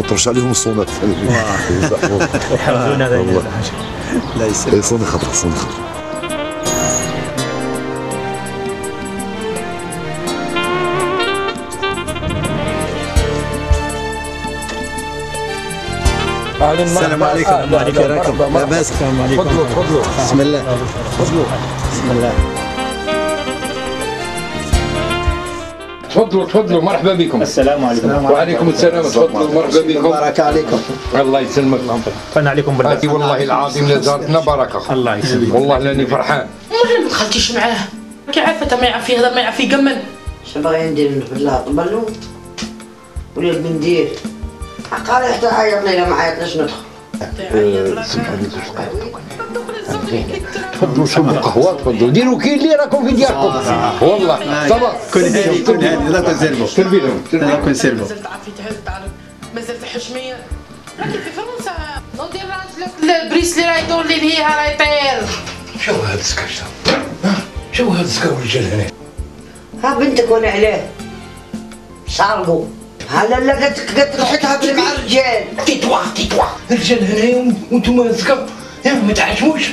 ترش عليهم الصونات. يحفظون هذا لا يسلمك. صوني خطر صوني خطر. السلام عليكم. لاباس؟ تفضلوا تفضلوا. بسم الله. تفضلوا. بسم الله. تفضلوا تفضلوا، مرحبا بكم. السلام عليكم. وعليكم السلام، تفضلوا مرحبا بكم. بارك عليكم. الله يسلمك. فانا عليكم بالله. والله العظيم لازالتنا بركه. الله يسلمك. والله لاني فرحان. والله ما دخلتيش معاه، كي عارفه ما يعرف يهضر ما يعرف يقمن. شنو باغي ندير بالله طبلو ولا بندير قال حتى عيطني الا ما عيطناش ندخل. تفضلوا شربوا قهوه، تفضلوا ديروا كي اللي راكم في ديالكم. والله صبر. كن هادي كن هادي، لا تنسربوا. سيرفي لهم لا كنسربوا. مازال تعرف مازال حشميه. راكي في فرنسا ندير راسك البريس اللي راه يدور لي لهيها راه يطير. شو هذا السكر؟ شو هذا السكر والرجال هنا؟ ها بنتك وانا عليه شاربوا. هلا لا قالت ريحتها مع الرجال. تيتوا تيتوا الرجال هنايا وانتم السكر ما تعشموش.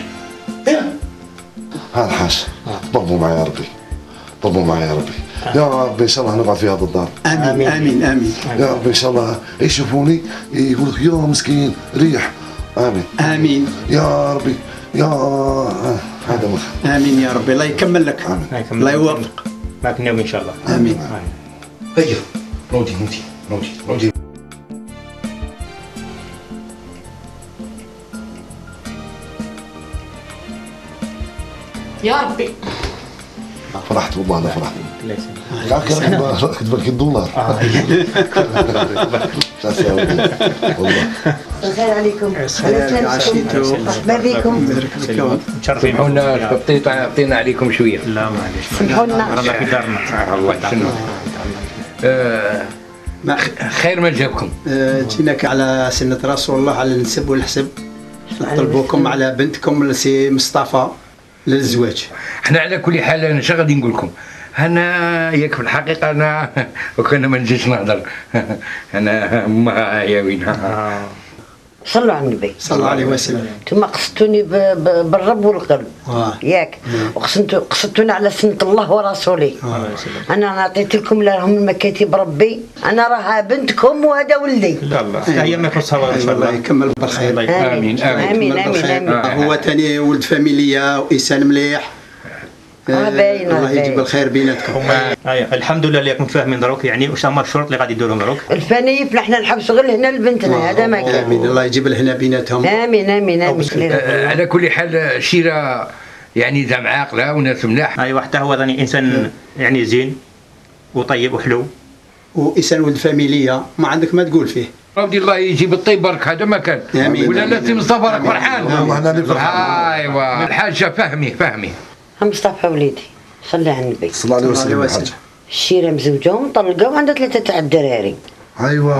ها الحاج ضربوا معي يا ربي، ضربوا معي يا ربي. يا ربي ان شاء الله نقعد في هذا الدار. امين امين امين. يا ربي ان شاء الله يشوفوني يقول لك يا مسكين ريح. امين امين يا ربي يا هذا مخ. امين يا ربي، الله يكمل لك. الله يوفق. معك اليوم ان شاء الله. امين. هيا نودي نودي نودي نودي. يا ربي فرحت والله انا فرحت. الله يسلمك. كتب لك الدولار. والله الخير عليكم. عشيتو. مرحبا بكم. متشرفين. سمحونا عطينا عليكم شويه. لا معليش. سمحونا. رانا في دارنا. الله يسلمك. خير ما جابكم. جيناك على سنة رسول الله على النسب والحسب، نطلبوكم على بنتكم سي مصطفى للزواج. احنا على كل حال انا شو غادي نقول لكم، انا ياك في الحقيقه انا وكان ما نجيش نهضر. انا امها يا وينها. صلوا على النبي صلى الله عليه وسلم. ثم قصدتوني بالرب والقلب ياك، وقصدتوني على سنة الله ورسوله. انا عطيت لكم لهم المكاتب ربي، انا راها بنتكم وهذا ولدي. الله هي ما يخصها ان شاء الله. الله يكمل بالخير. امين امين امين امين. هو ثاني ولد فاميليا وانسان مليح. باين الله يجيب الخير بيناتكم. الحمد لله اللي راكم فاهمين دروك، يعني واش هما الشروط اللي غادي يديروهم دروك. الفنايف نحن نحبسوا غير هنا لبنتنا، هذا ما كان. امين. الله يجيب الهنا بيناتهم. امين امين امين. على كل حال شيره يعني زعما عاقله وناس ملاح. ايوا حتى هو ثاني انسان يعني زين وطيب وحلو وانسان ولد فاميليا، ما عندك ما تقول فيه. ربي الله يجيب الطيب برك، هذا ما كان. ولا لا سي مصطفى راك فرحان. والله انا اللي فرحان. ايوا الحاجه فهمي. مصطفى وليدي صلي على النبي صلى الله عليه وسلم. الحاج الشيره مزوجه ومطلقه وعندها 3 تاع الدراري. ايوا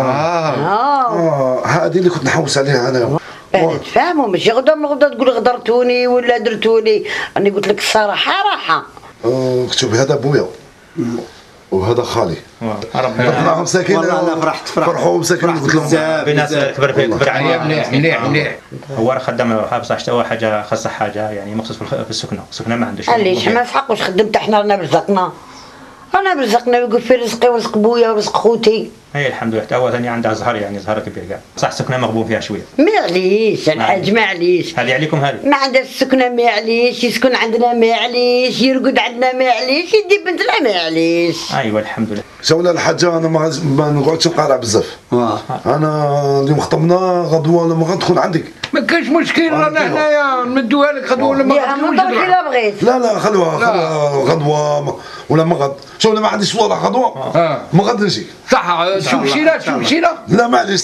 هذه اللي كنت نحوس عليها انا. تفهموا ماشي غدا من غدا تقول غدرتوني ولا درتوني، راني قلت لك الصراحه راحه. شوفي هذا بويا وهذا خالي. ربي معهم ساكن. والله انا فرحت فرحوا مساكن. قلت لهم بناس كبر مليح مليح مليح. هو راه خدام حابس حتى حاجه خاصه حاجه يعني مخصوص في السكنه ما عندوش. علاش ما سحق واش خدمت احنا رانا برزقنا، رانا برزقنا ويقول في رزقي ورزق بويا ورزق خوتي. هي الحمد لله حتى هو ثاني عندها زهر يعني زهر كبير كاع، صح السكنه مغبون فيها شويه. معليش الحاج معليش. هذه عليكم هذه. ما عندها السكنه معليش، يسكن عندنا معليش، يرقد عندنا معليش، يدي بنتنا معليش. ايوا الحمد لله. شولا الحاجه انا ما نقعدش نقارع بزاف. انا اليوم خطبنا غدوه لما غندخل عندك ما كاينش مشكل، رانا هنايا نمدوها لك غدوه ولا ما غدوه. لا بغيت. لا خلوها غدوه ولا ما غد. شوف ما عنديش والله غدوه ما غد نجي. صح. شوف شيله. لا معليش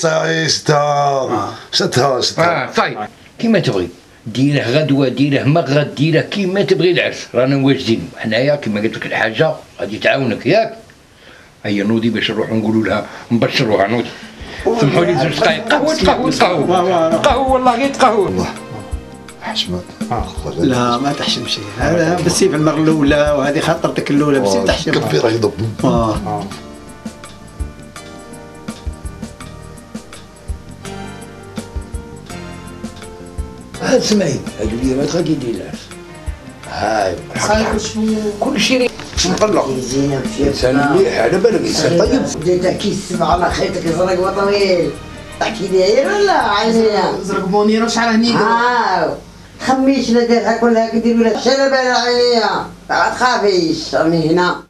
شتها. طيب كيما تبغي ديره غدوه ديره مغد ديره كيما تبغي العرس، رانا واجدين حنايا كيما قلت لك الحاجه غادي تعاونك ياك. هيا نوضي باش نروحوا نقولوا لها نبشروها. نوضي سمحوا لي 2 دقائق. قهوه والله غير قهوه. والله حشمت. لا ما تحشمش، هذا بالسيف المره الاولى وهذه خطرتك الاولى بس تحشم. كفي راه يضب. اسمعي هادو اليامات غادي يدير العرس. هاي كل شيء مقلق. زينب انسان مليح على بالك انسان طيب. بديت كيس على خيطك زرق وطويل. تحكي داير ولا عينيا؟ زرق بونيرو شعره هنيك. خميش لا ديرها كلها كدير ولا شرب على عينيا. ما تخافيش راني هنا.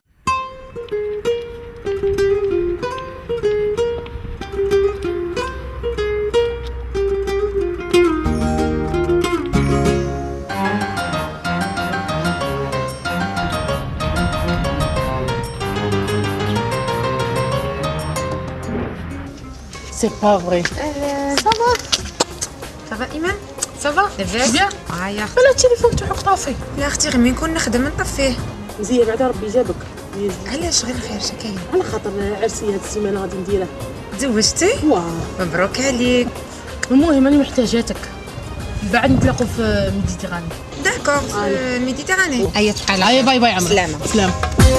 C'est pas vrai. Ça va. Ça va إيمان؟ Ça va. لاباس؟ بيان. يا أختي. لا التليفون تاعك طافي. لا أختي غير من نكون نخدم نطفيه. مزيان بعدا ربي جابك. علاش غير خير شكاين؟ على خاطر عرسي هاد السيمانه غادي نديرها. تزوجتي؟ واه. مبروك عليك. المهم راني محتاجاتك. بعد نتلاقوا في ميديتيراني. داكور في ميديتيراني. أيا تبقى هيا باي باي عمرو. سلامة. سلام.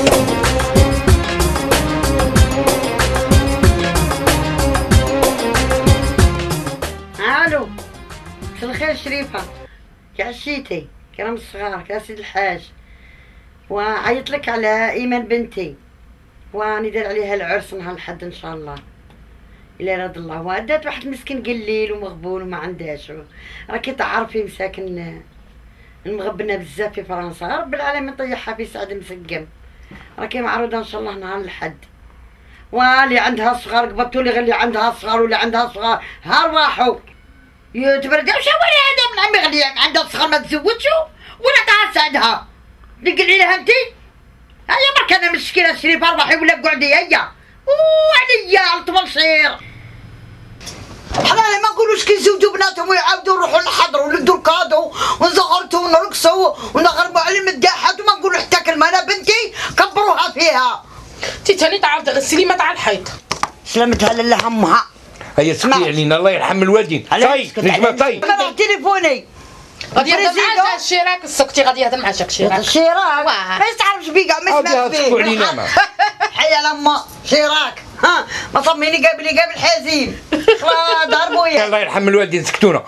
الو مساء الخير شريفه، كي عشيتي؟ كرام الصغار كي سيد الحاج، وعيط لك على ايمان بنتي وراني داير عليها العرس نهار الحد ان شاء الله الا راد الله. ودات واحد المسكين قليل ومغبون وما عندهاش، راكي تعرفي مساكن المغبنه بزاف في فرنسا، رب العالمين طيحها في سعد مسقم. راكي معروضه ان شاء الله نهار الحد، واللي عندها صغار قبضتوا لي غير اللي عندها صغار واللي عندها صغار ها رواحوا يتبردوا. شو ولا هذا من عمي غلي عندها صغار ما تزوجوا ولا تعسدها تقلعي لها انت؟ هيا برك انا مشكله شريفه اربحي ولا قعدي هيا وعليا الطبلشير. حنا ما نقولوش كيزوجوا بناتهم ويعاودوا يروحوا نحضروا وندوا الكادو ونزغرتوا ونرقصوا ونغربوا على المداحات وما نقولوا حتى كلمه. انا بنتي كبروها فيها. انت تاني تعرف تغسلي ما تاع الحيط. سلامتها لله امها. هيا سكتي علينا الله يرحم الوالدين. طيب نجمة طيب. انا تليفوني غادي يهضر معاك الشراك السكتي غادي يهضر معاك الشراك. الشراك ما يستعرفش بيه كاع ما يسمعش تسكتوا علينا ما. حيا لما شراك ها ما صميني قابل حزين ضربوا يا الله يرحم الوالدين سكتونا.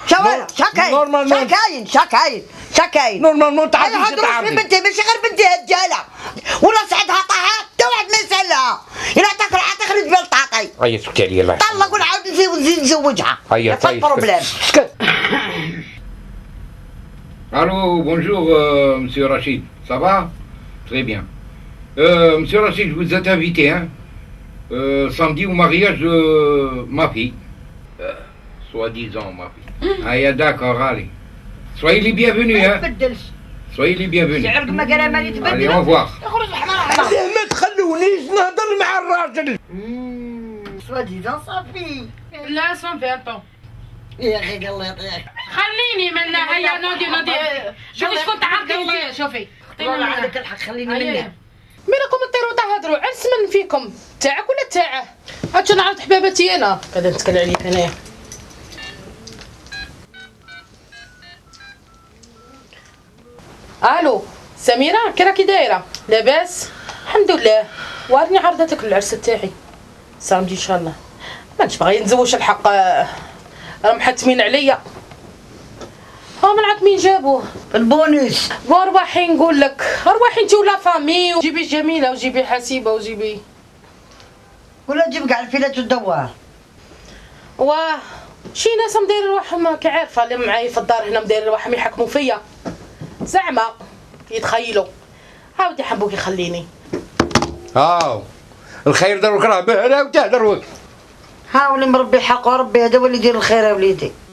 شكاين نورمالمون تعرفي شي تعرفي بنتي ماشي غير بنتي هجاله ولا سعدها طاحت حتى واحد ما يسالها الا تاكل عتخرج بال تعطي. هيا سكتي عليا الله يرحم. طلق ونعاود نزيد نزوجها. هيا طيب بروبليم. Allô, bonjour, monsieur Rachid. Ça va? Très bien. Monsieur Rachid, vous êtes invité, hein? Samedi au mariage de ma fille. Soi-disant, ma fille. Ah, yeah, d'accord, allez. Soyez les bienvenus, hein? Soyez les bienvenus. Allez, au revoir. ما تخلونيش نهضر مع الراجل. soi-disant صافي. لا سون في الطون. يا اخي الله يطيعك. خليني من هيا نودي شوفي شكون تعرفي شوفي. والله عندك الحق خليني منها. مالكم تطيروا تهضروا عرس من فيكم تاعك ولا تاعه؟ هاتشو نعرض حبابتي انا قاعده نتكلم عليك هنايا. الو سميره كي راكي دايره؟ لاباس؟ الحمد لله. وارني عرضتك العرس تاعي سامدي ان شاء الله. مانيش باغي نتزوج الحق راهم محتمين عليا. ها من عاد مين جابوه؟ البونus. وارواحي نقول لك ارواحي انت ولا فامي وجيبي جميله وجيبي حسيبه وجيبي ولا تجيب كاع الفيلات والدوار. واه شي ناس مدايرين رواحهم كي عارفه اللي معايا في الدار هنا مدايرين رواحهم يحكموا فيا زعما يتخيلوا. عاودي حبوك يخليني. هاو الخير دروك راه بهنا وتهدر وك. ها ولي مربي حق وربي هذا هو اللي يدير الخير يا وليدي.